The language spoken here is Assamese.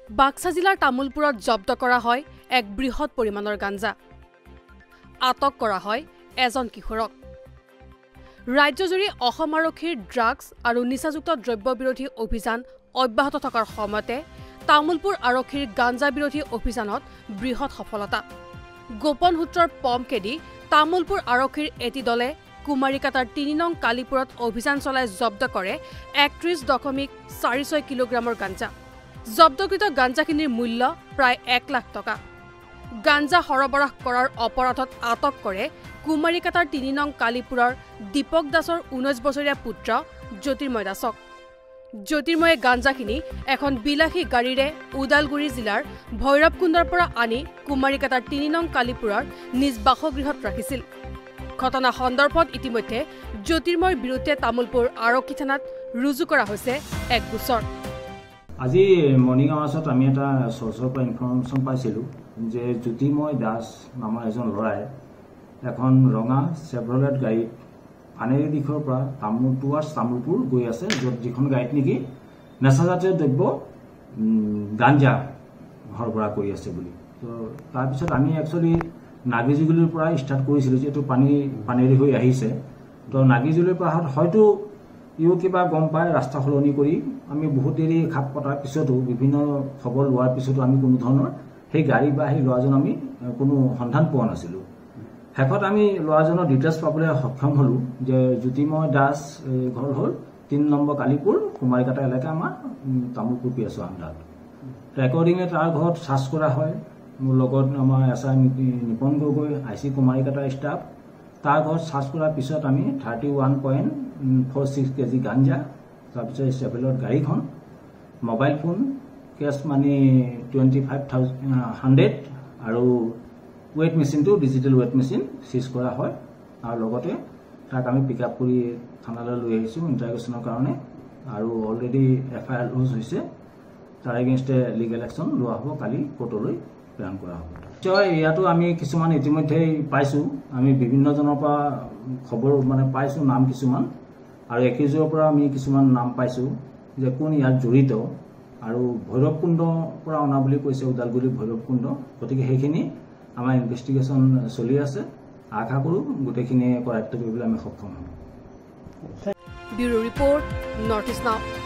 বাক্সা জিলাৰ তামুলপুৰত জব্দ কৰা হয় এক বৃহৎ পৰিমাণৰ গাঞ্জা। আটক কৰা হয় এজন কিশোৰক। ৰাজ্যজুৰি অসম আৰক্ষীৰ ড্ৰাগছ আৰু নিচাযুক্ত দ্ৰব্য বিৰোধী অভিযান অব্যাহত থকাৰ সময়তে তামুলপুৰ আৰক্ষীৰ গাঞ্জা বিৰোধী অভিযানত বৃহৎ সফলতা। গোপন সূত্ৰৰ পমকেদি তামুলপুৰ আৰক্ষীৰ এটি দলে কুমাৰিকাটাৰ ৩ নং কালিপুৰত অভিযান চলাই জব্দ কৰে ৩১.৪৬ কিলোগ্ৰামৰ গাঞ্জা। জব্দকৃত গাঞ্জাখিনিৰ মূল্য প্ৰায় ১ লাখ টকা। গাঞ্জা সৰবৰাহ কৰাৰ অপৰাধত আটক কৰে কুমাৰিকাটাৰ ৩ নং কালিপুৰৰ দীপক দাসৰ ১৯ বছৰীয়া পুত্ৰ জ্যোতিৰ্ময় দাসক। জ্যোতিৰ্ময়ে গাঞ্জাখিনি এখন বিলাসী গাড়ীৰে ওদালগুৰি জিলাৰ ভৈৰৱকুণ্ডৰ পৰা আনি কুমাৰিকাটাৰ ৩ নং কালিপুৰৰ নিজ বাসগৃহত ৰাখিছিল। ঘটনা সন্দৰ্ভত ইতিমধ্যে জ্যোতিৰ্ময়ৰ বিৰুদ্ধে তামুলপুৰ আৰক্ষী থানাত ৰুজু কৰা হৈছে এক গোচৰ। আজি মৰ্নিং আৱাৰ্ছত আমি এটা চ'ৰ্চৰ পৰা ইনফৰমেশ্যন পাইছিলোঁ যে জ্যোতিৰ্ময় দাস নামৰ এজন ল'ৰাই এখন ৰঙা চেভ্ৰলেট গাড়ীত পানেৰী দিশৰ পৰা তামুলপুৰ গৈ আছে, য'ত যিখন গাড়ীত নেকি নেচাজাতীয় দ্ৰব্য গাঞ্জা সৰবৰাহ কৰি আছে বুলি। তো তাৰপিছত আমি একচুৱেলি নাগিজুলিৰ পৰা ষ্টাৰ্ট কৰিছিলোঁ, যিহেতু পানেৰী হৈ আহিছে। তো নাগিজুলিৰ পৰা হয়তো ইও কিবা গম পাই ৰাস্তা সলনি কৰি আমি বহুত দেৰি খাপ পতাৰ পিছতো বিভিন্ন খবৰ লোৱাৰ পিছতো আমি কোনো ধৰণৰ সেই গাড়ী বা সেই ল'ৰাজন আমি কোনো সন্ধান পোৱা নাছিলোঁ। শেষত আমি ল'ৰাজনৰ ডিটেইলছ পাবলৈ সক্ষম হ'লোঁ যে জ্যোতিৰ্ময় দাস ঘৰ হ'ল ৩ নম্বৰ কালিপুৰ কুমাৰিকাটা এলেকা আমাৰ তামুলপুৰ পিএছৰ আণ্ডাৰত। ৰেকৰ্ডিঙে তাৰ ঘৰত চাৰ্চ কৰা হয়। মোৰ লগত আমাৰ SI নিপন গগৈ IC কুমাৰিকাটাৰ ষ্টাফ। তাৰ ঘৰত চাৰ্চ কৰাৰ পিছত আমি 31.46 কেজি গাঞ্জা, তাৰপিছত চেভেলত গাড়ীখন, মোবাইল ফোন, কেছ মানি 25,100 আৰু ৱেট মেচিনটো ডিজিটেল ৱেট মেচিন চিজ কৰা হয়। আৰু লগতে তাক আমি পিক আপ কৰি থানালৈ লৈ আহিছোঁ ইণ্টাৰগেশ্যনৰ কাৰণে। আৰু অলৰেডি FIR লজ হৈছে। তাৰ এগেইনষ্টে লিগেল একশ্যন লোৱা হ'ব, কালি কোৰ্টলৈ প্ৰেৰণ কৰা হ'ব। নিশ্চয় ইয়াতো আমি কিছুমান ইতিমধ্যেই পাইছোঁ। আমি বিভিন্নজনৰ পৰা খবৰ পাইছোঁ, নাম কিছুমান, আৰু একেজৰ পৰা আমি কিছুমান নাম পাইছোঁ যে কোন ইয়াত জড়িত, আৰু ভৈৰৱকুণ্ডৰ পৰা অনা বুলি কৈছে, ওদালগুৰি ভৈৰৱকুণ্ড। গতিকে সেইখিনি আমাৰ ইনভেষ্টিগেশ্যন চলি আছে। আশা কৰোঁ গোটেইখিনিয়ে কৰায়ত্ব কৰিবলৈ আমি সক্ষম হ'ম। ব্যুৰো ৰিপৰ্ট, নৰ্থ ইষ্ট নাও।